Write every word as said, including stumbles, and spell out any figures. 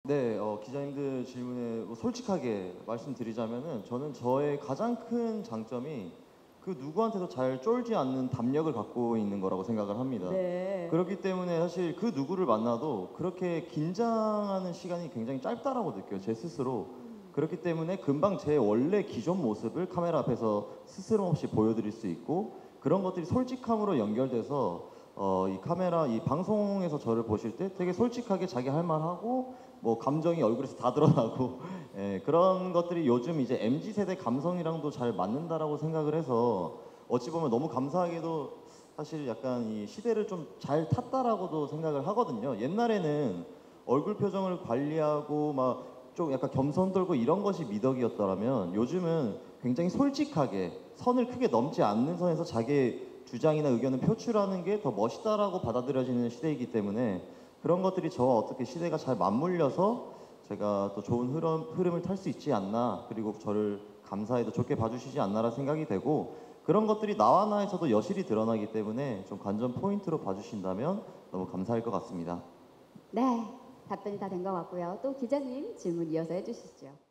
네, 어, 기자님들 질문에 뭐 솔직하게 말씀드리자면은 저는 저의 가장 큰 장점이 그 누구한테도 잘 쫄지 않는 담력을 갖고 있는 거라고 생각을 합니다. 네. 그렇기 때문에 사실 그 누구를 만나도 그렇게 긴장하는 시간이 굉장히 짧다라고 느껴요, 제 스스로. 그렇기 때문에 금방 제 원래 기존 모습을 카메라 앞에서 스스럼 없이 보여드릴 수 있고, 그런 것들이 솔직함으로 연결돼서 어, 이 카메라, 이 방송에서 저를 보실 때 되게 솔직하게 자기 할 말하고 뭐 감정이 얼굴에서 다 드러나고 예, 그런 것들이 요즘 이제 엠지 세대 감성이랑도 잘 맞는다라고 생각을 해서 어찌 보면 너무 감사하게도 사실 약간 이 시대를 좀 잘 탔다라고도 생각을 하거든요. 옛날에는 얼굴 표정을 관리하고 막 좀 약간 겸손 들고 이런 것이 미덕이었더라면, 요즘은 굉장히 솔직하게 선을 크게 넘지 않는 선에서 자기의 주장이나 의견을 표출하는 게 더 멋있다라고 받아들여지는 시대이기 때문에, 그런 것들이 저와 어떻게 시대가 잘 맞물려서 제가 또 좋은 흐름, 흐름을 탈 수 있지 않나, 그리고 저를 감사해도 좋게 봐주시지 않나라 생각이 되고, 그런 것들이 나와 나에서도 여실히 드러나기 때문에 좀 관전 포인트로 봐주신다면 너무 감사할 것 같습니다. 네, 답변이 다 된 것 같고요. 또 기자님 질문 이어서 해주시죠.